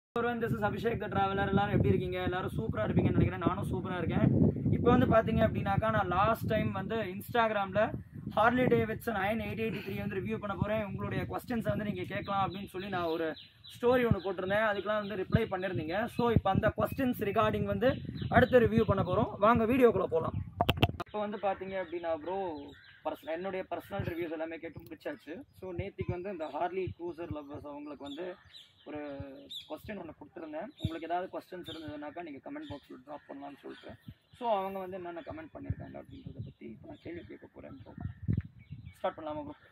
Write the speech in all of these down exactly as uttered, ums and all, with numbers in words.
Everyone, this is Abishek the traveler. எல்லாரும் எப்படி இருக்கீங்க? எல்லாரும் சூப்பரா இருப்பீங்கன்னு நினைக்கிறேன். நானும் சூப்பரா இருக்கேன். இப்போ வந்து பாத்தீங்க அப்படினாக்கா நான் லாஸ்ட் டைம் வந்து இன்ஸ்டாகிராம்ல Harley Davidson nine eight eight three வந்து ரிவ்யூ பண்ண போறேன். உங்களுடைய क्वेश्चंस வந்து நீங்க கேட்கலாம் அப்படினு சொல்லி நான் ஒரு ஸ்டோரி ஒன்னு போட்டுருந்தேன். அதுக்கெல்லாம் வந்து ரிப்ளை பண்ணிருந்தீங்க. சோ இப்போ அந்த क्वेश्चंस ரிகார்டிங் வந்து அடுத்து ரிவ்யூ பண்ண போறோம். வாங்க வீடியோக்குள்ள போலாம். இப்போ வந்து பாத்தீங்க அப்படினா bro பர்சனல் என்னோட பர்சனல் ரிவ்யூஸ் எல்லாமே கேட்டு முடிச்சாச்சு. சோ நேத்திக்கு வந்து இந்த Harley cruiser lovers அவங்களுக்கு வந்து ஒரு क्वेश्चन ஒன்னு கொடுத்திருந்தேன். உங்களுக்கு ஏதாவது क्वेश्चंस இருந்ததுனாக்கா நீங்க கமெண்ட் பாக்ஸ்ல டிராப் பண்ணலாம்னு சொல்லிட்டு. சோ அவங்க வந்து என்னென்ன கமெண்ட் பண்ணிருக்காங்க அப்படிங்கறத பத்தி இப்போ நான் கேள்வி கேட்க போறேன் bro. ஸ்டார்ட் பண்ணலாமா bro?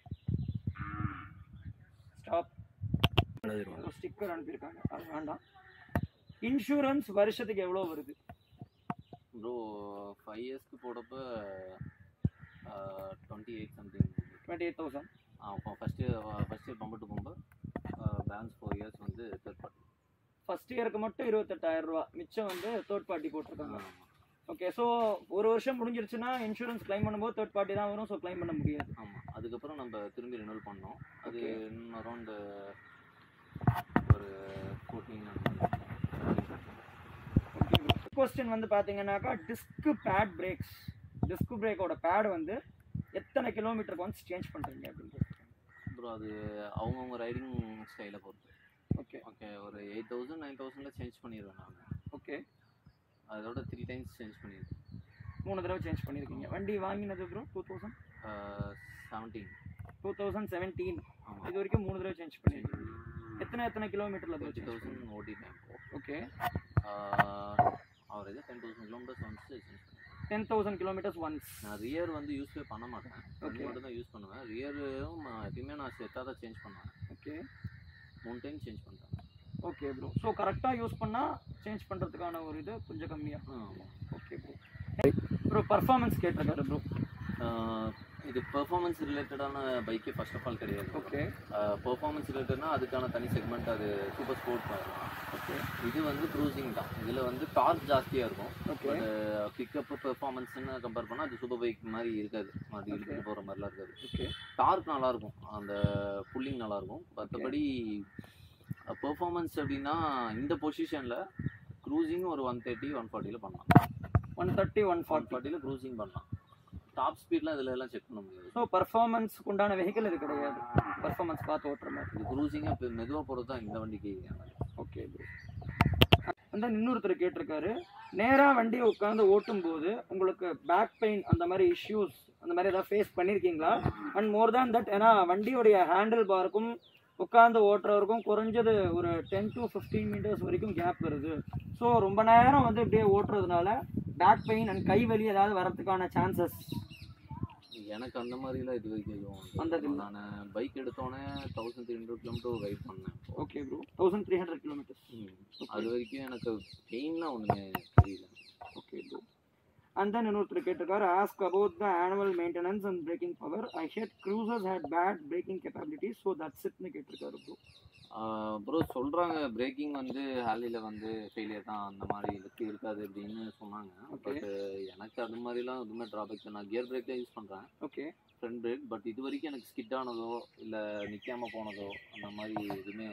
ஸ்டாப். ஒரு ஸ்டிக்கர் அனுப்பிருக்காங்க. அது வேண்டாம். இன்சூரன்ஸ் வருஷத்துக்கு எவ்வளவு வருது bro? five years க்கு போடப்ப twenty-eight something twenty-eight thousand. ஆ first first year bumper to bumper balance four years வந்து தேர்ட் பார்ட்டி. ஃபர்ஸ்ட் இயருக்கு மட்டும் இருபத்தெட்டாயிரம் ரூபாய், மிச்சம் வந்து தேர்ட் பார்ட்டி போட்டுருக்காங்க. ஓகே, ஸோ ஒரு வருஷம் முடிஞ்சிருச்சுன்னா இன்சூரன்ஸ் கிளைம் பண்ணும்போது தேர்ட் பார்ட்டி தான் வரும். ஸோ கிளைம் பண்ண முடியாது. ஆமாம், அதுக்கப்புறம் நம்ம திரும்பி ரினிவல் பண்ணோம். அது இன்னும் அரௌண்ட் ஒரு ஃபோர்டீன் கொஸ்டின் வந்து பார்த்தீங்கன்னாக்கா டிஸ்க் பேட் பிரேக்ஸ் டிஸ்க் பிரேக்கோட பேட் வந்து எத்தனை கிலோமீட்டருக்கு ஒன்ஸ் சேஞ்ச் பண்ணுறீங்க அப்படின்றது ப்ரோ? அது அவங்கவுங்க ரைடிங் ஸ்டைலை பொறுத்து. ஓகே ஓகே, ஒரு எயிட் தௌசண்ட் நைன் தௌசண்டில் சேஞ்ச் பண்ணிடுவேன் நான். ஓகே, அதோட த்ரீ டைம்ஸ் சேஞ்ச் பண்ணியிருக்கேன். மூணு தடவை சேஞ்ச் பண்ணியிருக்கீங்க. வண்டி வாங்கினது bro two thousand seventeen two thousand seventeen ஆமாம். இது வரைக்கும் மூணு தடவை சேஞ்ச் பண்ணியிருக்கீங்க. எத்தனை எத்தனை கிலோமீட்டரில் தேர்ட்டி தௌசண்ட் ஓட்டிட்டேன். Okay, average ten thousand kilometres once change பண்ணுவேன். Ten thousand kilometres once. நான் ரியர் வந்து யூஸ்வே பண்ண மாட்டேன். ஓகே, மட்டும் தான் யூஸ் பண்ணுவேன். ரியரும் எப்பயுமே நான் செட்டாக தான் சேஞ்ச் பண்ணுவேன். ஓகே, மூணு டைம் சேஞ்ச் பண்ணுறேன். Okay bro. ஸோ கரெக்டாக யூஸ் பண்ணால் சேஞ்ச் பண்ணுறதுக்கான ஒரு இது கொஞ்சம் கம்மியாக. ஆமாம். Okay bro. ப்ரோ பர்ஃபார்மன்ஸ் கேட்டிருக்காரு ப்ரோ. இது பெர்ஃபார்மன்ஸ் ரிலேட்டடான பைக்கே ஃபர்ஸ்ட் ஆஃப் ஆல் கிடையாது. ஓகே, பெர்ஃபார்மன்ஸ் ரிலேட்டட்னா அதுக்கான தனி செக்மெண்ட், அது சூப்பர் ஸ்போர்ட் பண்ணலாம். ஓகே, இது வந்து க்ரூசிங் தான். இதில் வந்து டார்க் ஜாஸ்தியாக இருக்கும். ஓகே, பிக்கப்பு பெர்ஃபார்மன்ஸ்ன்னு கம்பேர் பண்ணால் அது சூப்பர் பைக் மாதிரி இருக்காது. அது இழுத்துட்டு போகிற மாதிரிலாம் இருக்காது. ஓகே, டார்க் நல்லாயிருக்கும், அந்த புல்லிங் நல்லாயிருக்கும். மற்றபடி பெர்ஃபார்மன்ஸ் அப்படின்னா இந்த பொசிஷனில் க்ரூசிங் ஒரு ஒன் தேர்ட்டி ஒன் ஃபார்ட்டியில் பண்ணலாம். ஒன் தேர்ட்டி ஒன் ஒன் ஃபார்ட்டியில் க்ரூசிங் பண்ணலாம். டாப் ஸ்பீட்லாம் இதில் எல்லாம் செக் பண்ண முடியாது. ஸோ பர்ஃபார்மன்ஸ்க்கு உண்டான வெஹிக்கிள் இது கிடையாது. பர்ஃபார்மன்ஸ் பார்த்து ஓட்டுற மாதிரி. இது க்ரூசிங்காக இப்போ மெதுவாக போகிறது தான் இந்த வண்டிக்கு. Okay bro. அந்த இன்னொருத்தர் கேட்டிருக்காரு, நேராக வண்டியை உட்காந்து ஓட்டும் போது உங்களுக்கு பேக் பெயின் அந்த மாதிரி இஷ்யூஸ் அந்த மாதிரி ஏதாவது ஃபேஸ் பண்ணியிருக்கீங்களா? அண்ட் மோர் தேன் தட், ஏன்னா வண்டியோடைய ஹேண்டில் பாருக்கும் உட்காந்து ஓட்டுறவருக்கும் குறைஞ்சது ஒரு டென் டு ஃபிஃப்டீன் மீட்டர்ஸ் வரைக்கும் கேப் வருது. ஸோ ரொம்ப நேரம் வந்து இப்படியே ஓட்டுறதுனால பேக் பெயின் அண்ட் கை வலி ஏதாவது வரதுக்கான சான்சஸ்? எனக்கு அந்த மாதிரிலாம் இது வரைக்கும் வந்தது. நான் பைக் எடுத்தோன்னே thousand three hundred kilometre ride பண்ணேன். Okay bro, thousand three hundred kilometres. அது வரைக்கும் எனக்கு பெயின்லாம் ஒன்றுமே தெரியல. Okay bro. அண்ட் தென் இன்னொருத்தர் கேட்டிருக்காரு, ask about the annual maintenance and braking power. I had cruisers had bad braking capability, so that's இட்னு கேட்டிருக்காரு ப்ரோ. ப்ரோ சொல்கிறாங்க பிரேக்கிங் வந்து ஹாலியில் வந்து ஃபெயிலியர் தான், அந்த மாதிரி இருக்கு இருக்காது அப்படின்னு சொன்னாங்க. பட் எனக்கு அது மாதிரிலாம் எதுவுமே ட்ராபேக். நான் கியர் பிரேக் தான் யூஸ் பண்ணுறேன். Okay, front brake. பட் இது வரைக்கும் எனக்கு ஸ்கிட் ஆனதோ இல்லை நிற்காமல் போனதோ அந்த மாதிரி எதுவுமே.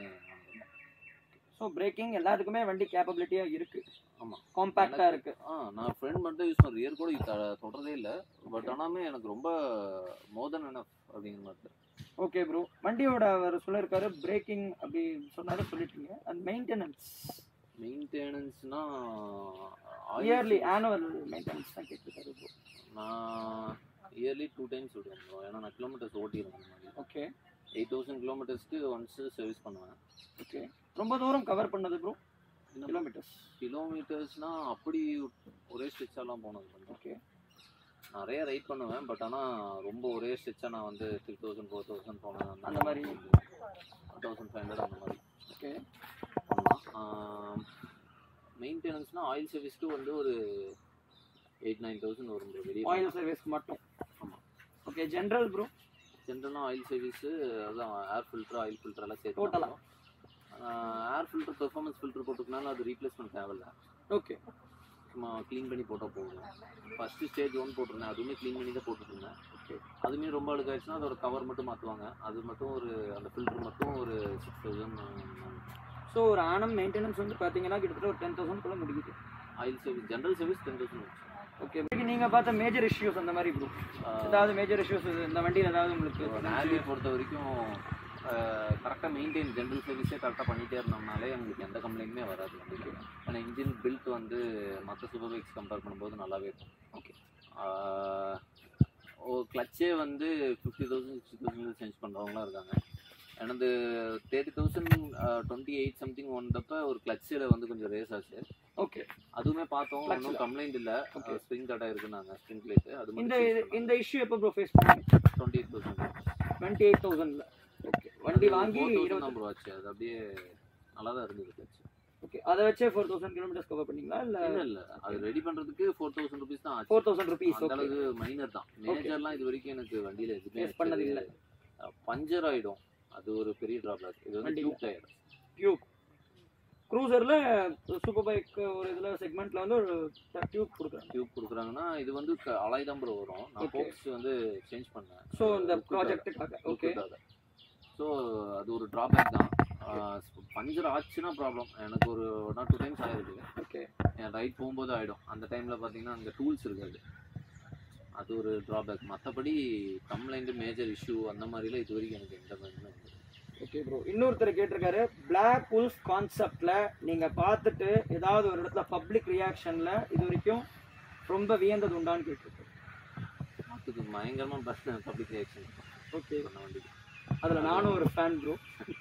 ஸோ பிரேக்கிங் எல்லாத்துக்குமே வண்டி கேப்பபிலிட்டியாக இருக்குது. ஆமாம், காம்பேக்டாக இருக்குது. ஆ நான் ஃப்ரெண்ட் மட்டும் யூஸ் பண்ணுறேன். ரியர் கூட தொடரதே இல்லை. பட் ஆனாலுமே எனக்கு ரொம்ப மோர் தென் எனஃப் அப்படிங்கிற மாதிரி. Okay bro. வண்டியோட அவர் சொல்லியிருக்காரு பிரேக்கிங் அப்படி சொன்னாரு, சொல்லிட்டீங்க. அண்ட் மெயின்டெனன்ஸ் மெயின்டெனன்ஸ்னா இயர்லி ஆனுவல் மெயின்டெனன்ஸ் தான் கேட்டிருக்காரு ப்ரோ. நான் இயர்லி டூ டைம்ஸ் விடுவேன் ப்ரோ. ஏன்னா நான் கிலோமீட்டர்ஸ் ஓட்டிடுவேன். அந்த மாதிரி ஓகே, எயிட் தௌசண்ட் கிலோமீட்டர்ஸ்க்கு ஒன்ஸ் சர்வீஸ் பண்ணுவேன். ஓகே, ரொம்ப தூரம் கவர் பண்ணது ப்ரோ? கிலோமீட்டர்ஸ் கிலோமீட்டர்ஸ்னால் அப்படி ஒரே ஸ்ட்ரெச்சாலாம் போனது. ஓகே, நிறைய ரைட் பண்ணுவேன். பட் ஆனால் ரொம்ப ஒரே ஸ்ட்ரெச்சாக நான் வந்து த்ரீ தௌசண்ட் ஃபோர் தௌசண்ட் போனேன். அந்த மாதிரி தௌசண்ட் ஃபைவ் ஹண்ட்ரட் அந்த மாதிரி. ஓகே, பண்ணலாம். மெயின்டெனன்ஸ்னால் ஆயில் சர்வீஸ்க்கு வந்து ஒரு எயிட் நைன் தௌசண்ட் வரும் ப்ரோ. வெளியே ஆயில் சர்வீஸ்க்கு மட்டும்? ஆமாம். Okay, general bro? ஜென்ரல்னா ஆயில் சர்வீஸு, அதுதான் ஏர் ஃபில்ட்ரு ஆயில் ஃபில்டர் எல்லாம் சேர்த்து டோட்டலாக. ஏர் ஃபில்டர் பெர்ஃபார்மன்ஸ் ஃபில்டர் போட்டுக்கனால அது ரீப்ளேஸ்மெண்ட் தேவையில்ல. ஓகே, சும்மா க்ளீன் பண்ணி போட்டால் போகும். ஃபஸ்ட்டு ஸ்டேஜ் ஒன் போட்டிருந்தேன், அதுவுமே க்ளீன் பண்ணி தான் போட்டுருந்தேன். ஓகே, அதுவுமே ரொம்ப அழுக்காயிடுச்சுன்னா அதோட கவர் மட்டும் மாற்றுவாங்க. அது மட்டும் ஒரு அந்த ஃபில்டர் மட்டும் ஒரு சிக்ஸ் தௌசண்ட் ஸோ ஒரு ஆனம் மெயின்டெனன்ஸ் வந்து பார்த்தீங்கன்னா கிட்டத்தட்ட ஒரு டென் தௌசண்ட் குள்ள முடியுது. Oil service general service ten thousand. Okay, நீங்கள் பார்த்த மேஜர் இஷ்யூஸ் அந்த மாதிரி ப்ரோ ஏதாவது மேஜர் இஷ்யூஸ் இந்த வண்டியில் ஏதாவது உங்களுக்கு? ஹார்லியை பொறுத்த வரைக்கும் கரெக்டாக மெயின்டைன் ஜென்ரல் சர்வீஸே கரெக்டாக பண்ணிகிட்டே இருந்தோம்னாலே உங்களுக்கு எந்த கம்ப்ளைண்ட்டுமே வராது வண்டிக்கு. ஆனால் இன்ஜின் பில்ட் வந்து மற்ற சூப்பர் பைக்ஸ் கம்பேர் பண்ணும்போது நல்லாவே இருக்கும். ஓகே, ஓ கிளச்சே வந்து fifty thousand sixty thousand change பண்ணுறவங்களாம் இருக்காங்க. எனது thirty thousand twenty eight something வந்தப்போ ஒரு கிளச்சில் வந்து கொஞ்சம் ரேஸ் ஆச்சு. ஓகே, அதுவுமே பார்த்தோம், ஒன்றும் கம்ப்ளைண்ட் இல்லை. ஸ்ப்ரிங் கட்டா இருக்குனாங்க, ஸ்ப்ரிங் பிளேட். அது இந்த இந்த இஷ்யூ எப்போ ப்ரோ ஃபேஸ் பண்ணீங்க? Twenty eight thousand twenty eight தௌசண்ட்ல ஓகே, வண்டி வாங்கி இருபது ப்ரோ ஆச்சு. அது அப்படியே நல்லா தான் இருந்தது கிளச்சு. ஓகே, அதை வச்சே ஃபோர் தௌசண்ட் கிலோமீட்டர்ஸ் கவர் பண்ணீங்களா? இல்லை இல்லை இல்லை, அது ரெடி பண்ணுறதுக்கு ஃபோர் தௌசண்ட் ருபீஸ் தான் ஆச்சு. ஃபோர் தௌசண்ட் ருபீஸ் அந்த அளவுக்கு மைனர் தான். மேஜர்லாம் இது வரைக்கும் எனக்கு வண்டியில் எதுவுமே பண்ணது இல்லை. பஞ்சர் ஆகிடும், அது ஒரு பெரிய ட்ராபேக். இது வந்து டியூப் டயர். டியூப் க்ரூசர்ல சூப்பர் பைக் ஒரு இதுல செக்மெண்ட்ல வந்து ஒரு டியூப் கொடுக்குறாங்க. டியூப் கொடுக்குறாங்கன்னா இது வந்து அலாய் தான் ப்ரோ வரும். நான் ஃபோக்ஸ் வந்து சேஞ்ச் பண்ணேன். ஸோ இந்த ப்ராஜெக்ட்டுக்காக. ஓகே, ஸோ அது ஒரு ட்ராபேக் தான். பஞ்சர் ஆச்சுன்னா ப்ராப்ளம். எனக்கு ஒரு ஒன் ஆர் டூ டைம்ஸ் ஆகிருக்கு. ஓகே, என் ரைட் போகும்போது ஆகிடும். அந்த டைமில் பார்த்தீங்கன்னா அங்கே டூல்ஸ் இருக்காது, அது ஒரு ட்ராபேக். மற்றபடி கம்ப்ளைண்ட் மேஜர் இஷ்யூ அந்த மாதிரிலாம் இது வரைக்கும் எனக்கு எந்த மாதிரி. ஓகே ப்ரோ, இன்னொருத்தர் கேட்டிருக்காரு, பிளாக் உல்ஃப் கான்செப்ட்ல நீங்க பார்த்துட்டு ஏதாவது ஒரு இடத்துல பப்ளிக் ரியாக்ஷன்ல இது வரைக்கும் ரொம்ப வியந்தது உண்டான்னு கேட்டிருக்காரு. அதுக்கு பயங்கரமா பப்ளிக் ரியாக்ஷன். ஓகே, அதுல நானும் ஒரு ஃபேன் ப்ரோ.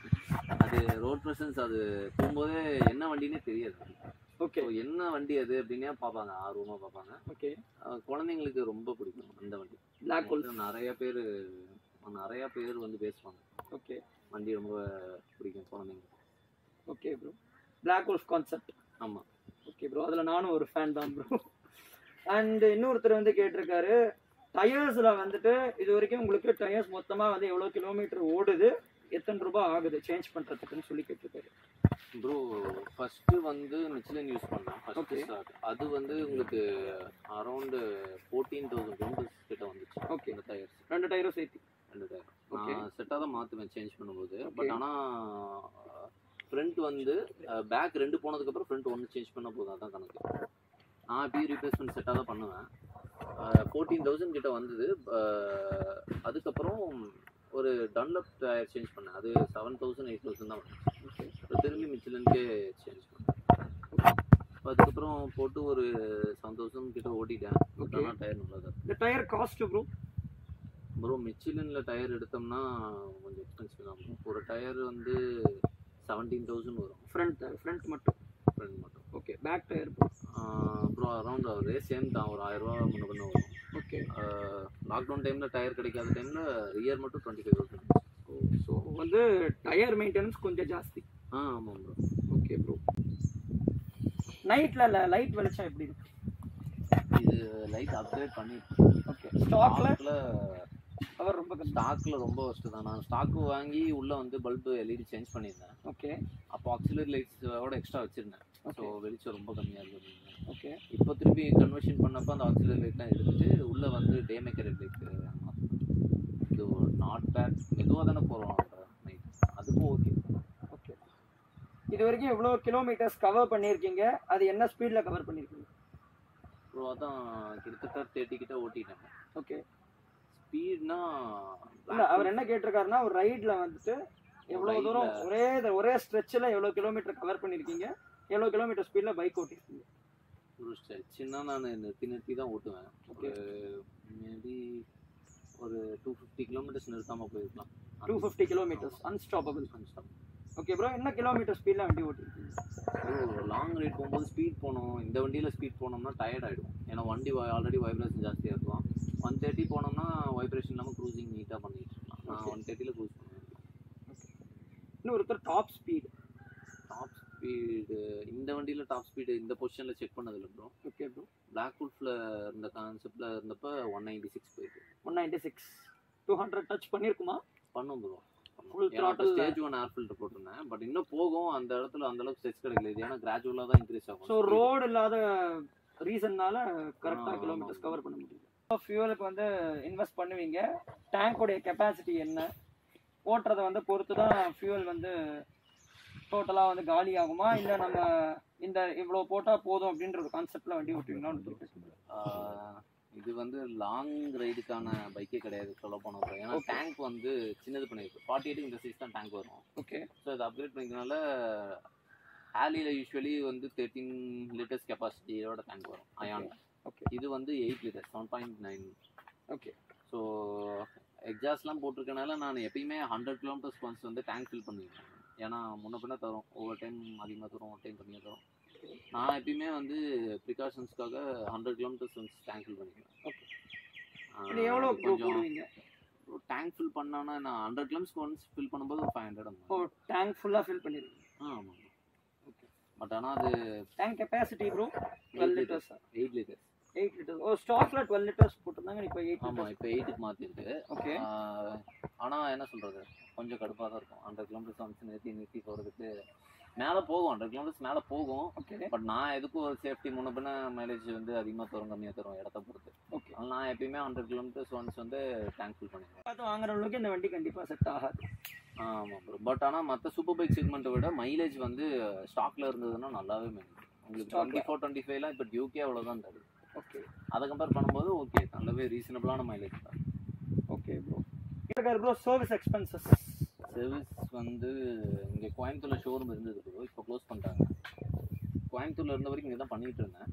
அது ரோட் பிரசன்ஸ், அது போகும்போதே என்ன வண்டினே தெரியாது. ஓகே, என்ன வண்டி அது அப்படின்னே பார்ப்பாங்க, ஆர்வமா பார்ப்பாங்க. ஓகே, குழந்தைங்களுக்கு ரொம்ப பிடிக்கும் அந்த வண்டி. பிளாக் உல்ஃப் நிறைய பேர் நிறைய பேர் வந்து பேசுவாங்க. ஓகே, வண்டி ரொம்ப பிடிக்கும் குழந்தைங்களுக்கு. Okay bro, Black Wolf concept. ஆமாம். ஓகே ப்ரோ, அதில் நானும் ஒரு ஃபேன் தான் ப்ரோ. அண்ட் இன்னொருத்தர் வந்து கேட்டிருக்காரு, டயர்ஸில் வந்துட்டு இது வரைக்கும் உங்களுக்கு டயர்ஸ் மொத்தமாக வந்து எவ்வளோ கிலோமீட்டர் ஓடுது, எத்தனை ரூபாய் ஆகுது சேஞ்ச் பண்ணுறதுக்குன்னு சொல்லி கேட்டிருக்காரு. ப்ரோ ஃபஸ்ட்டு வந்து மிச்சிலின் யூஸ் பண்ணேன். ஓகே, அது வந்து உங்களுக்கு அரௌண்டு ஃபோர்டீன் தௌசண்ட் கிலோமீட்டர்ஸ் கிட்ட வந்துச்சு. ஓகே, இந்த டயர்ஸ் ரெண்டு டயரும் சேர்த்து ரெண்டு டயர் நான் செட்டாக தான் மாற்றுவேன் சேஞ்ச் பண்ணும்போது. பட் ஆனால் ஃப்ரண்ட் வந்து பேக் ரெண்டு போனதுக்கப்புறம் ஃப்ரண்ட் ஒன்று சேஞ்ச் பண்ண போதும், அதான் கணக்கு. நான் எப்பயும் ரீப்ளேஸ்மெண்ட் செட்டாக தான் பண்ணுவேன். ஃபோர்டீன் தௌசண்ட் கிட்ட வந்தது. அதுக்கப்புறம் ஒரு டன்லப் டயர் சேஞ்ச் பண்ணேன், அது செவன் தௌசண்ட் எயிட் தௌசண்ட் தான் வந்துச்சு. திரும்பி மிச்சிலனுக்கே சேஞ்ச் பண்ணேன். அதுக்கப்புறம் போட்டு ஒரு செவன் தௌசண்ட் கிட்ட ஓட்டிட்டேன். ஆனால் டயர் நல்லா தான். இந்த டயர் காஸ்ட் ப்ரோ? ப்ரோ மிச்சிலினில் டயர் எடுத்தோம்னா கொஞ்சம் எக்ஸ்பென்சிவ் தான். ஒரு டயர் வந்து செவன்டீன் தௌசண்ட் வரும். ஃப்ரண்ட் ஃப்ரண்ட் மட்டும் ஃப்ரண்ட் மட்டும். Okay, back tyre bro? Bro around ஒரே சேம் தான், ஒரு ஆயிரரூவா முன்ன பண்ண வரும். ஓகே, லாக்டவுன் டைமில் டயர் கிடைக்காத டைமில் ரியர் மட்டும் டுவெண்ட்டி ஃபைவ் தௌசண்ட். ஸோ வந்து டயர் மெயின்டெனன்ஸ் கொஞ்சம் ஜாஸ்தி. ஆ ஆமாம் ப்ரோ. ஓகே ப்ரோ, நைட்டில் இல்லை லைட் வெளிச்சம் எப்படி இருக்கு? இது லைட் அப்கிரேட் பண்ணிட்டு. ஓகே, ஸ்டாக்கில் அவர் ரொம்ப ஸ்டாக்கில் ரொம்ப ஒஸ்ட்டு தான். நான் ஸ்டாக்கு வாங்கி உள்ளே வந்து பல்பு எல்இடி சேஞ்ச் பண்ணியிருந்தேன். ஓகே, அப்போ ஆக்சிலரி லைட்ஸோட எக்ஸ்ட்ரா வச்சுருந்தேன். ஸோ வெளிச்சம் ரொம்ப கம்மியாக இருந்தது. ஓகே, இப்போ திருப்பி கன்வர்ஷன் பண்ணப்போ அந்த ஆக்சிலரி லைட்லாம் எடுத்துட்டு உள்ளே வந்து டேமேக்கர் லைட். இது நாட் பேட், மெதுவாக தானே போகிறோம் நைட், அதுக்கும் ஓகே. ஓகே, இது வரைக்கும் எவ்வளோ கிலோமீட்டர்ஸ் கவர் பண்ணியிருக்கீங்க? அது என்ன ஸ்பீடில் கவர் பண்ணியிருக்கீங்க? ப்ரோ அதான் கிட்டத்தட்ட தேர்ட்டி கிட்ட ஓட்டிட்டேன். ஓகே, ஸ்பீட்னா இல்லை அவர் என்ன கேட்டிருக்காருன்னா ஒரு ரைடில் வந்துட்டு எவ்வளோ தூரம் ஒரே ஒரே ஸ்ட்ரெச்சில் எவ்வளோ கிலோமீட்டர் கவர் பண்ணியிருக்கீங்க, எவ்வளோ கிலோமீட்டர் ஸ்பீடில் பைக் ஓட்டிருக்கீங்க? ஒரு ஸ்ட்ரெச்சுன்னா நான் நிறுத்தி நிறுத்தி தான் ஓட்டுவேன். ஓகே, மேபி ஒரு டூ ஃபிஃப்டி கிலோமீட்டர்ஸ் நிறுத்தாமல் போயிருக்கலாம். Two fifty kilometres unstoppable. Unstop. Okay bro, என்ன கிலோமீட்டர் ஸ்பீடில் வண்டி ஓட்டிருக்கீங்க? ப்ரோ லாங் ரைட் போகும்போது ஸ்பீட் போகணும். இந்த வண்டியில் ஸ்பீட் போனோம்னா டயர்ட் ஆகிடும். ஏன்னா வண்டி ஆல்ரெடி வைப்ரேஷன் ஜாஸ்தியாக இருக்கும். ஒன் தேர்ட்டி போனோம்னா வைப்ரேஷன் இல்லாமல் க்ரூசிங் நீட்டாக பண்ணிட்டு இருக்கலாம். நான் ஒன் தேர்ட்டியில் க்ரூஸ் பண்ணுவேன். இன்னும் ஒருத்தர் டாப் ஸ்பீடு டாப் ஸ்பீடு இந்த வண்டியில் டாப் ஸ்பீடு இந்த பொசிஷனில் செக் பண்ணதில்லை ப்ரோ. ஓகே ப்ரோ, பிளாக் உல்ஃபில் இந்த கான்செப்டில் இருந்தப்போ ஒன் நைன்டி சிக்ஸ் போயிட்டு one ninety six two hundred touch பண்ணியிருக்குமா? பண்ணும் bro. Full throttle stage one air filter போட்டிருந்தேன். பட் இன்னும் போகும், அந்த இடத்துல அந்த அளவுக்கு ஸ்ட்ரெச் கிடைக்கல. இது ஏன்னா கிராஜுவலாக தான் இன்க்ரீஸ் ஆகும். ஸோ ரோடு இல்லாத ரீசன்னால கரெக்டாக கிலோமீட்டர்ஸ் கவர் பண்ண முடியும். ஃபியூலுக்கு வந்து இன்வெஸ்ட் பண்ணுவீங்க, டேங்கோடைய கெப்பாசிட்டி என்ன ஓட்டுறதை வந்து பொறுத்து தான் ஃபியூல் வந்து டோட்டலாக வந்து காலி ஆகுமா இல்லை நம்ம இந்த இவ்வளோ போட்டால் போதும் அப்படின்ற ஒரு கான்செப்டில் வண்டி ஓட்டுவீங்களா? இது வந்து லாங் ரைடுக்கான பைக்கே கிடையாது சொல்ல போனோம். ஏன்னா டேங்க் வந்து சின்னது பண்ணியிருக்கு. ஃபார்ட்டி எயிட்டுக்கு இந்த சைஸ் தான் டேங்க் வரும். ஓகே. ஸோ இதை அப்கிரேட் பண்ணிக்கிறதுனால ஹார்லியில் யூஸ்வலி வந்து தேர்ட்டீன் லிட்டர்ஸ் கெப்பாசிட்டியோட டேங்க் வரும் அயான். ஓகே. இது வந்து eight litres seven point nine. Okay. So எக்ஸாஸ்ட்லாம் போட்டிருக்கனால நான் எப்பயுமே ஹண்ட்ரட் கிலோமீட்டர்ஸ் ஒன்ஸ் வந்து டேங்க் ஃபில் பண்ணிடுவேன். ஏன்னா முன்ன பின்ன தரும், ஒவ்வொரு டைம் அதிகமாக தரும், ஒரு டைம் கம்மியாக தரும். நான் எப்பயுமே வந்து ப்ரிகாஷன்ஸ்க்காக hundred kilometres once tank fill பண்ணிக்குவேன். ஓகே. எவ்வளோ கொஞ்சம் டேங்க் ஃபில் பண்ணோன்னா நான் ஹண்ட்ரட் கிலோமீட்டர்ஸ் ஒன்ஸ் ஃபில் பண்ணும்போது ஒரு ஃபைவ் ஹண்ட்ரட் ஆகும். ஓ டேங்க் ஃபுல்லாக ஃபில் பண்ணிடுவேன். ஆ ஆமாம். ஓகே. பட் ஆனால் அது tank capacity bro twelve litres eight litres eight litres oh ஸ்டாக்ல டுவெல் லிட்டர்ஸ் போட்டிருந்தாங்க, இப்போ எயிட். ஆமாம், இப்போ எயிட்டுக்கு மாற்றிருக்கு. ஓகே. ஆனால் என்ன சொல்கிறது, கொஞ்சம் கடுப்பாக தான் இருக்கும். ஹண்ட்ரட் கிலோமீட்டர்ஸ் வந்து நிறுத்தி நிறுத்தி போகிறதுக்கு மேலே போகும், ஹண்ட்ரட் கிலோமீட்டர்ஸ் மேலே போகும். ஓகே. பட் நான் எதுக்கும் ஒரு சேஃப்டி முன்ன பின்ன மைலேஜ் வந்து அதிகமாக தரும் கம்மியாக தரும் இடத்த பொறுத்து. ஓகே. அதனால் நான் எப்பயுமே ஹண்ட்ரட் கிலோமீட்டர்ஸ் ஒன்ஸ் வந்து டேங்க் ஃபில் பண்ணிடுவேன். பார்த்து வாங்குற அளவுக்கு இந்த வண்டி கண்டிப்பாக செட் ஆகாது. ஆமாம் ப்ரோ. பட் ஆனால் மற்ற சூப்பர் பைக் செக்மெண்ட்டை விட மைலேஜ் வந்து ஸ்டாக்ல இருந்ததுன்னா நல்லாவே மைலேஜ். உங்களுக்கு டுவெண்ட்டி ஃபோர் டுவெண்ட்டி ஃபைவ்லாம் இப்போ டியூக்கே அவ்வளோதான் தருது. ஓகே. அதை கம்பேர் பண்ணும்போது ஓகே நல்லாவே ரீசனபிளான மைலேஜ் தான். Okay bro. Bro service expenses service வந்து இங்கே கோயம்புத்தூரில் ஷோரூம் இருந்தது ப்ரோ, இப்போ க்ளோஸ் பண்ணிட்டாங்க. கோயம்புத்தூரில் இருந்த வரைக்கும் இங்கே தான் பண்ணிகிட்டு இருந்தேன்.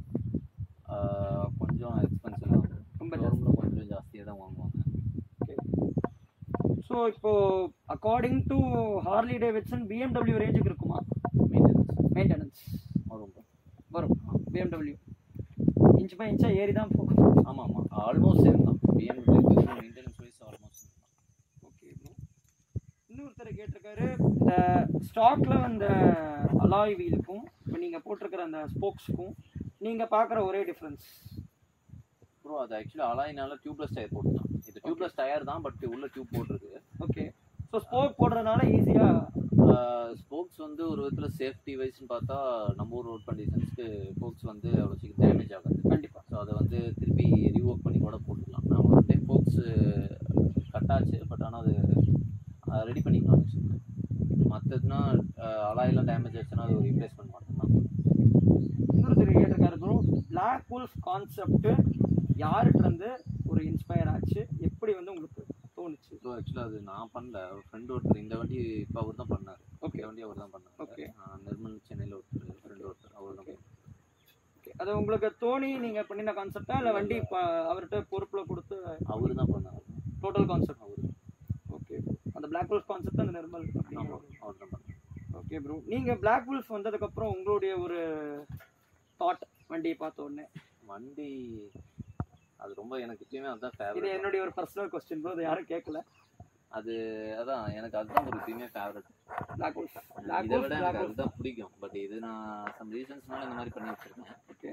கொஞ்சம் எக்ஸ்பென்சிவ் தான், ரொம்ப ஷோரூமில் கொஞ்சம் ஜாஸ்தியாக தான் வாங்குவாங்க. ஓகே. ஸோ இப்போது according to Harley Davidson BMW ரேஞ்சுக்கு இருக்குமா மெயின்டெனன்ஸ்? மெயின்டெனன்ஸ் வரும் வரும் பிஎம்டபிள்யூ இன்ச் பை இன்ச்சாக ஏறி தான் போகும். ஆமாம் ஆமாம், ஆல்மோஸ்ட் சேம் தான். BMW maintenance wise almost same தான். Okay bro. இன்னொருத்தர் கேட்டிருக்காரு, இந்த ஸ்டாக்ல அந்த அலாய் வீலுக்கும் இப்போ நீங்கள் போட்டிருக்கிற அந்த ஸ்போக்ஸுக்கும் நீங்கள் பார்க்குற ஒரே டிஃப்ரென்ஸ்? ப்ரோ அது ஆக்சுவலி அலாய்னால டியூப்லெஸ் டயர் போட்டுக்கலாம். இது டியூப்லெஸ் டயர் தான், பட் உள்ள டியூப் போட்டிருக்கு. ஓகே. ஸோ ஸ்போக் போடுறதுனால ஈஸியாக ஸ்போக்ஸ் வந்து ஒரு விதத்தில் சேஃப்டி வைஸ்ன்னு பார்த்தா நம்ம ஊர் ரோட் கண்டிஷன்ஸ்க்கு ஸ்போக்ஸ் வந்து அவ்வளோ சீக்கிரம் டேமேஜ் ஆகாது. கண்டிப்பாக. ஸோ அதை வந்து திருப்பி ரீஒர்க் பண்ணி கூட போட்டுக்கலாம். நான் ஒரு டைம் ஸ்போக்ஸ் கட்டாச்சு, பட் ஆனால் அது ரெடி பண்ணிக்கலாம் வச்சுக்கோங்க. மற்றதுனா அலாயெல்லாம் டேமேஜ் ஆச்சுன்னா அது ஒரு ரீப்ளேஸ்மெண்ட் மட்டும்தான். இன்னொருத்தர் கேட்டிருக்காரு ப்ரோ, பிளாக் வுல்ஃப் கான்செப்ட் யார்கிட்டருந்து ஒரு இன்ஸ்பயர் ஆச்சு, எப்படி வந்து உங்களுக்கு தோணுச்சு? ஸோ ஆக்சுவலாக அது நான் பண்ணல, ஃப்ரெண்டு ஒருத்தர் இந்த வண்டி இப்போ அவர் தான் பண்ணார். ஓகே. இந்த வண்டி அவர் தான் பண்ணார். ஓகே. நிர்மல் சென்னையில் ஒருத்தர் ஃப்ரெண்டு ஒருத்தர் அவர் தான். ஓகே. அது உங்களுக்கு தோணி நீங்கள் பண்ணின கான்செப்டா இல்லை வண்டி இப்போ அவர்கிட்ட பொறுப்பில் கொடுத்து? அவர் தான் பண்ணார். டோட்டல் கான்செப்ட் அவர். ஓகே. அந்த பிளாக் வுல்ஃப் கான்செப்ட் அந்த நிர்மல் அவர் தான் பண்ணார். Okay bro. நீங்கள் பிளாக் வுல்ஃப் வந்ததுக்கப்புறம் உங்களுடைய ஒரு தாட் வண்டியை பார்த்த உடனே? வண்டி அது ரொம்ப எனக்கு எப்பயுமே அதுதான் ஃபேவரட். இது என்னுடைய ஒரு பர்சனல் கொஸ்டின் ப்ரோ, அது யாரும் கேட்கல. அது அதான் எனக்கு அதுதான் ஒரு எப்பயுமே ஃபேவரட். பிளாக் வுல்ஃப் இதை விட எனக்கு அதுதான் பிடிக்கும். பட் இது நான் சம் ரீசன்ஸ்னால இந்த மாதிரி பண்ணி வச்சுருக்கேன். ஓகே.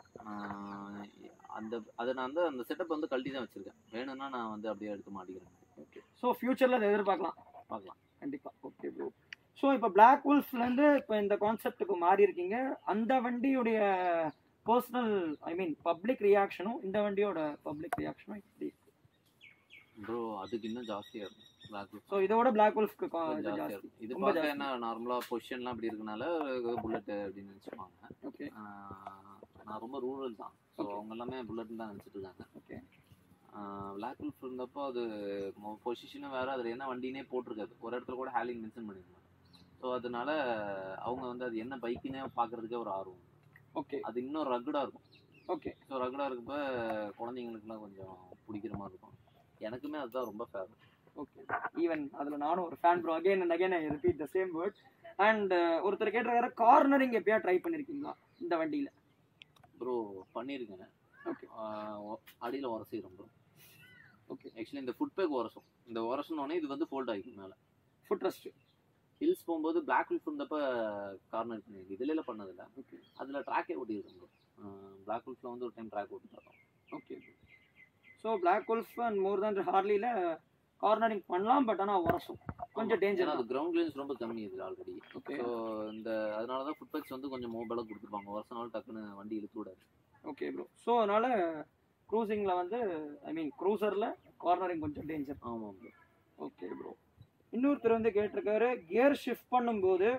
அந்த அதை நான் வந்து அந்த செட்டப் வந்து கழட்டி தான் வச்சுருக்கேன். வேணும்னா நான் வந்து அப்படியே எடுத்து மாட்டிக்கிறேன். ஓகே. ஸோ ஃபியூச்சரில் அதை எதிர்பார்க்கலாம்? பார்க்கலாம் கண்டிப்பாக. Okay bro. ஸோ இப்போ பிளாக் வுல்ஃப்லேருந்து இப்போ இந்த கான்செப்டுக்கு மாறி இருக்கீங்க. அந்த வண்டியுடைய பர்சனல் ஐ மீன் பப்ளிக் ரியாக்ஷனும் இந்த வண்டியோட பப்ளிக் ரியாக்ஷனும் எப்படி இருக்கு ப்ரோ? அதுக்கு இன்னும் ஜாஸ்தியாக இருக்கும் பிளாக் வுல்ஃப். ஸோ இதோட பிளாக் வுல்ஃப்க்கு ஜாஸ்தியாக இருக்கும். இது பார்க்க என்ன நார்மலாக பொசிஷன்லாம் அப்படி இருக்கனால புல்லட் அப்படின்னு நினச்சிப்பாங்க. ஓகே. நான் ரொம்ப ரூரல் தான், ஸோ அவங்க எல்லாமே புல்லட்னு தான் நினச்சிட்டு இருக்காங்க. ஓகே. பிளாக் வுல்ஃப் இருந்தப்போ அது பொசிஷனும் வேறு, அதில் என்ன வண்டினே போட்டிருக்காது. ஒரு இடத்துல கூட ஹேலிங் மென்ஷன் பண்ணியிருந்தாங்க. ஸோ அதனால அவங்க வந்து அது என்ன பைக்குன்னே பார்க்குறதுக்கே ஒரு ஆர்வம். ஓகே. அது இன்னும் ரகுடாக இருக்கும். ஓகே. ஸோ ரகுடாக இருக்கப்போ குழந்தைங்களுக்குலாம் கொஞ்சம் பிடிக்கிற மாதிரி இருக்கும். எனக்குமே அதுதான் ரொம்ப ஃபேவரட். ஓகே. ஈவன் அதில் நானும் ஒரு fan bro. Again and again I repeat the same word. And ஒருத்தர் கேட்டிருக்காரு, கார்னரிங் எப்பயா ட்ரை பண்ணியிருக்கீங்களா இந்த வண்டியில்? ப்ரோ பண்ணியிருக்கேன். ஓகே. அடியில் உரசிடும் ப்ரோ. ஓகே. ஆக்சுவலி இந்த ஃபுட் பேக் உரசும். இந்த உரசனோடனே இது வந்து ஃபோல்ட் ஆகிக்கும் மேலே. ஃபுட் ரெஸ்ட்டு ஹில்ஸ் போகும்போது பிளாக் வுல்ஃப் இருந்தப்போ கார்னர் பண்ணியிருக்கு. இதில் பண்ணதில்லை. ஓகே. அதில் ட்ராக்கே ஓட்டியிருக்கோம் ப்ரோ. பிளாக் வுல்ஃபில் வந்து ஒரு டைம் ட்ராக் ஓட்டி தரோம். Okay. So black wolf and more than ஹார்லியில் கார்னரிங் பண்ணலாம், பட் ஆனால் உரசும் கொஞ்சம் டேஞ்சர். அது கிரவுண்ட் கிளியரன்ஸ் ரொம்ப கம்மி இதில் ஆல்ரெடி. ஓகே. ஸோ இந்த அதனால தான் ஃபுட் பேக்ஸ் வந்து கொஞ்சம் மோபைலாக கொடுத்துருப்பாங்க. உரசனாலும் டக்குன்னு வண்டி இழுத்து விடாது. Okay bro. ஸோ அதனால் க்ரூசிங்கில் வந்து ஐ மீன் க்ரூசரில் கார்னரிங் கொஞ்சம் டேஞ்சர். ஆமாம் ப்ரோ. Okay bro. இன்னொருத்தர் வந்து கேட்டிருக்காரு, கியர் ஷிஃப்ட் பண்ணும்போது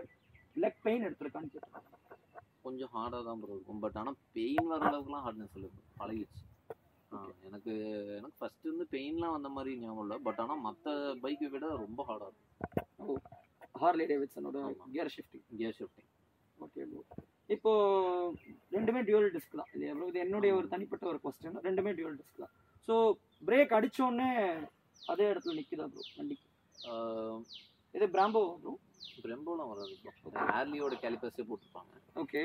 லெக் பெயின் எடுத்துருக்கான்னு கேட்டேன். கொஞ்சம் ஹார்டாக தான் ப்ரோ இருக்கும், பட் ஆனால் பெயின் வர அளவுக்குலாம் ஹார்ட்னஸ் இல்லை, பழகிடுச்சு. ஆ எனக்கு எனக்கு ஃபர்ஸ்ட் இருந்து பெயின்லாம் வந்த மாதிரி ஞாபகம் இல்லை, பட் ஆனால் மற்ற பைக்கை விட ரொம்ப ஹார்டாக இருக்கும். ஓ ஹார்லி டேவிட்சனோட gear shifting gear shifting okay bro. இப்போ ரெண்டுமே டியூவல் டிஸ்க் தான் இல்லையா ப்ரோ? இது என்னுடைய ஒரு தனிப்பட்ட ஒரு கொஸ்டின். ரெண்டுமே டியூவல் டிஸ்க் தான். ஸோ பிரேக் அடித்தோடனே அதே இடத்துல நிற்குதா ப்ரோ வண்டிக்கு? இது பிராம்போ ப்ரோ? பிரெம்போலாம் வராது ப்ரோ, ஹார்லியோட கேலிபர்ஸே போட்டுருப்பாங்க. ஓகே.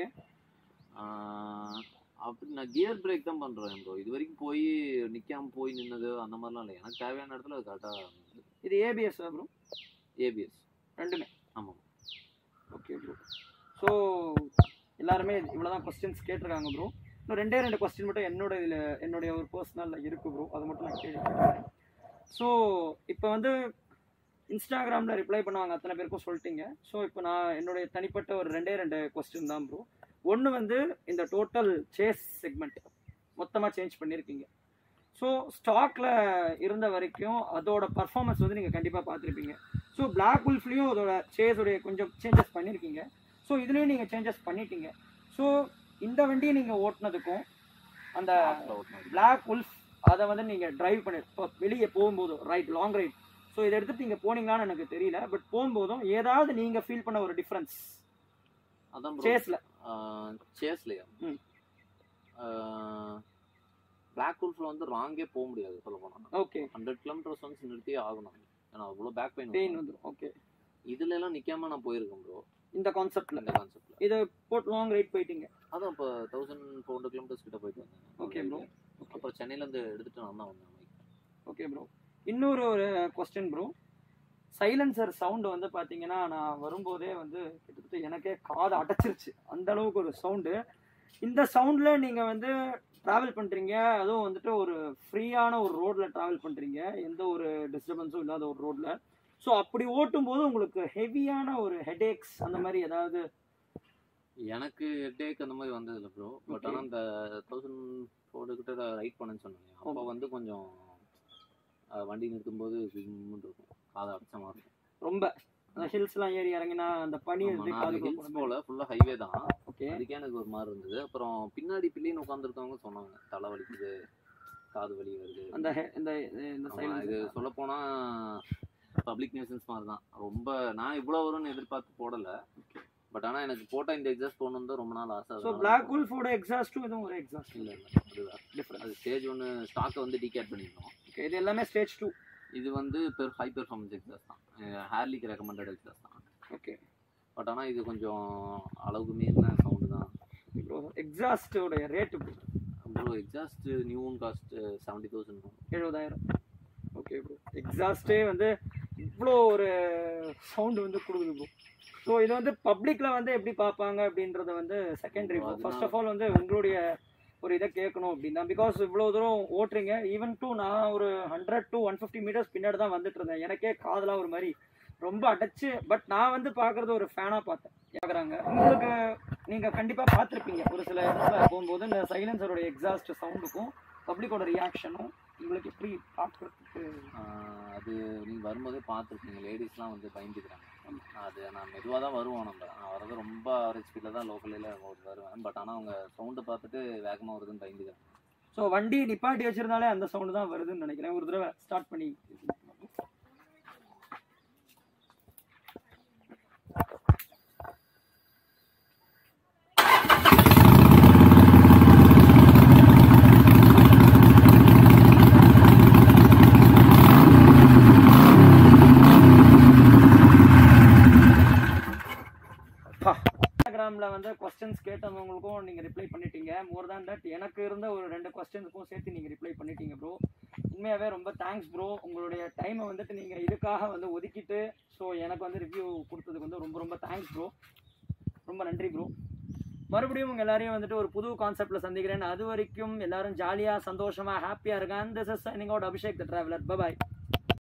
அப்படி நான் கியர் பிரேக் தான் பண்ணுறேன் ப்ரோ. இது வரைக்கும் போய் நிற்காம போய் நின்னது அந்த மாதிரிலாம் இல்லை, எனக்கு தேவையான இடத்துல அது கரெக்டாக. இது ஏபிஎஸ் ப்ரோ? ஏபிஎஸ் ரெண்டுமே. ஆமாம். Okay bro. ஸோ எல்லாருமே இவ்வளோ தான் கொஸ்டின்ஸ் கேட்டிருக்காங்க ப்ரோ. இன்னும் ரெண்டே ரெண்டு கொஸ்டின் மட்டும் என்னோட இதில் என்னுடைய ஒரு பர்சனலில் இருக்குது ப்ரோ, அதை மட்டும் நான் கேள்வி கேட்குறேன். ஸோ இப்போ வந்து இன்ஸ்டாகிராமில் ரிப்ளை பண்ணுவாங்க அத்தனை பேருக்கும் சொல்லிட்டீங்க. ஸோ இப்போ நான் என்னுடைய தனிப்பட்ட ஒரு ரெண்டே ரெண்டு கொஸ்டின் தான் ப்ரோ. ஒன்று வந்து இந்த டோட்டல் சேஸ் செக்மெண்ட் மொத்தமாக சேஞ்ச் பண்ணியிருக்கீங்க. ஸோ ஸ்டாக்கில் இருந்த வரைக்கும் அதோட பர்ஃபார்மன்ஸ் வந்து நீங்கள் கண்டிப்பாக பார்த்துருப்பீங்க. ஸோ பிளாக் உல்ஃப்லேயும் அதோட சேஸோடைய கொஞ்சம் சேஞ்சஸ் பண்ணியிருக்கீங்க. ஸோ இதுலேயும் நீங்கள் சேஞ்சஸ் பண்ணிட்டீங்க. ஸோ இந்த வண்டியை நீங்கள் ஓட்டினதுக்கும் அந்த பிளாக் உல்ஃப் அதை வந்து நீங்கள் ட்ரைவ் பண்ணி இப்போ வெளியே போகும்போதும் ரைட் லாங் ரைட், ஸோ இதை எடுத்துகிட்டு நீங்கள் போனீங்களான்னு எனக்கு தெரியல, பட் போகும்போதும் ஏதாவது நீங்கள் ஃபீல் பண்ண ஒரு டிஃப்ரென்ஸ் அதான் சேஸில்? சேஸ்லையா? ம் பிளாக் உல்ஃப்ல வந்து ராங்கே போக முடியாது சொல்ல போனால். ஓகே. ஹண்ட்ரட் கிலோமீட்டர்ஸ் வந்து நிறுத்தியே ஆகணும், ஏன்னா அவ்வளோ பேக் பெயின் பெயின் வந்துடும். ஓகே. இதுல எல்லாம் நிற்காம நான் போயிருக்கேன் ப்ரோ இந்த கான்செப்ட்ல. இந்த கான்செப்ட்ல இது போட் லாங் ரைட் போயிட்டீங்க? அதான் இப்போ தௌசண்ட் ஃபோர் ஹண்ட்ரட் கிலோமீட்டர்ஸ் கிட்ட போயிட்டு வந்தேன். Okay bro. அப்புறம் சென்னையிலேருந்து எடுத்துட்டு நான் தான் வந்தேன். Okay bro. இன்னொரு ஒரு கொஸ்டின் ப்ரோ. சைலன்சர் சவுண்டு வந்து பார்த்தீங்கன்னா நான் வரும்போதே வந்து கிட்டத்தட்ட எனக்கே காதை அடைச்சிருச்சு, அந்த அளவுக்கு ஒரு சவுண்டு. இந்த சவுண்டில் நீங்கள் வந்து ட்ராவல் பண்ணுறீங்க, அதுவும் வந்துட்டு ஒரு ஃப்ரீயான ஒரு ரோட்டில் ட்ராவல் பண்ணுறீங்க, எந்த ஒரு டிஸ்டர்பன்ஸும் இல்லாத ஒரு ரோட்டில். ஸோ அப்படி ஓட்டும் போது உங்களுக்கு ஹெவியான ஒரு ஹெடேக்ஸ் அந்த மாதிரி ஏதாவது? எனக்கு ஹெடேக் அந்த மாதிரி வந்தது இல்லை ப்ரோ, பட் ஆனால் இந்த தௌசண்ட் ஃபோர் கிட்ட ரைட் பண்ணேன்னு சொன்னாங்க. அப்போ வந்து கொஞ்சம் வண்டி நிறுத்தும்போது இருக்கும், காதை அடைச்ச மாதிரி இருக்கும் ரொம்ப. அந்த ஹில்ஸ்லாம் ஏறி இறங்கினா அந்த பனி ஹில்ஸ் போல ஃபுல்லாக ஹைவே தான். ஓகே. அதுக்கே எனக்கு ஒரு மாதிரி இருந்தது. அப்புறம் பின்னாடி பிள்ளைன்னு உட்காந்துருக்கவங்க சொன்னாங்க தலை வலிக்குது, காது வலி வருது. அந்த இது சொல்ல போனா பப்ளிக் நியூசன்ஸ் மாதிரி தான். ரொம்ப நான் இவ்வளோ வரும்னு எதிர்பார்த்து போடலை, பட் ஆனால் எனக்கு போட்டால் இந்த எக்ஸாஸ்ட் போகணுன்னு தான் ரொம்ப நாள் ஆசை. ஸோ பிளாக் உல்ஃபோட எக்ஸாஸ்ட்டும் இதுவும் ஒரு எக்ஸாஸ்ட் இல்லை இல்லை அதுதான் டிஃப்ரெண்ட். அது ஸ்டேஜ் ஒன்று ஸ்டாக்கை வந்து டிகேட் பண்ணியிருந்தோம். ஓகே. இது எல்லாமே ஸ்டேஜ் டூ. இது வந்து பெர் ஹை பெர்ஃபார்மன்ஸ் எக்ஸாஸ்ட் தான், ஹார்லிக்கு ரெக்கமெண்டட் எக்ஸாஸ்ட் தான். ஓகே. பட் ஆனால் இது கொஞ்சம் அளவுக்கு மீறின சவுண்டு தான். ப்ரோ எக்ஸாஸ்டோடைய rate bro? Exhaust new one cost seventy thousand எழுபதாயிரம். Okay bro. எக்ஸாஸ்டே வந்து இவ்வளோ ஒரு சவுண்டு வந்து கொடுக்குது ப்ரோ. ஸோ இது வந்து பப்ளிக்கில் வந்து எப்படி பார்ப்பாங்க அப்படின்றத வந்து செகண்டரி. ஃபர்ஸ்ட் ஆஃப் ஆல் வந்து உங்களுடைய ஒரு இதை கேட்கணும் அப்படின்னா, பிகாஸ் இவ்வளோ தூரம் ஓட்டுறீங்க. ஈவன் டூ நான் ஒரு hundred to one fifty metres பின்னாடி தான் வந்துட்டு இருந்தேன், எனக்கே காதெல்லாம் ஒரு மாதிரி ரொம்ப அடைச்சு. பட் நான் வந்து பார்க்குறது ஒரு ஃபேனாக பார்த்தேன் கேட்குறாங்க. உங்களுக்கு நீங்கள் கண்டிப்பாக பார்த்துருப்பீங்க ஒரு சில இடத்துல போகும்போது இந்த சைலன்சரோடைய எக்ஸாஸ்ட் சவுண்டுக்கும் பப்ளிக்கோட ரியாக்ஷனும் உங்களுக்கு எப்படி பார்க்குறதுக்கு? அது நீங்கள் வரும்போதே பார்த்துருப்பீங்க, லேடிஸ்லாம் வந்து பயந்துக்கிறாங்க. அது நான் மெதுவாக தான் வருவோம், நம்ம நான் வரது ரொம்ப ஆவரேஜ் ஸ்பீடில் தான் லோக்கலில் வருவேன். பட் ஆனால் அவங்க சவுண்டை பார்த்துட்டு வேகமாக வருதுன்னு பயந்துக்கிறாங்க. ஸோ வண்டி நிப்பாட்டி வச்சிருந்தாலே அந்த சவுண்டு தான் வருதுன்னு நினைக்கிறேன். ஒரு தடவை ஸ்டார்ட் பண்ணி இன்ஸ்டாகிராமில் வந்து கொஸ்டின்ஸ் கேட்டவங்களுக்கும் நீங்கள் ரிப்ளை பண்ணிட்டீங்க. மோர் தேன் தட் எனக்கு இருந்த ஒரு ரெண்டு கொஸ்டின்ஸுக்கும் சேர்த்து நீங்கள் ரிப்ளை பண்ணிட்டீங்க ப்ரோ. உண்மையாகவே ரொம்ப தேங்க்ஸ் ப்ரோ. உங்களுடைய டைமை வந்துட்டு நீங்கள் இதுக்காக வந்து ஒதுக்கிட்டு ஸோ எனக்கு வந்து ரிவ்யூ கொடுத்ததுக்கு வந்து ரொம்ப ரொம்ப தேங்க்ஸ் ப்ரோ. ரொம்ப நன்றி ப்ரோ. மறுபடியும் உங்கள் எல்லாரையும் வந்துட்டு ஒரு புது கான்செப்டில் சந்திக்கிறேன். அது வரைக்கும் எல்லாரும் ஜாலியாக சந்தோஷமாக ஹாப்பியாக இருக்கான். This is signing out Abhishek the traveller. Bye bye.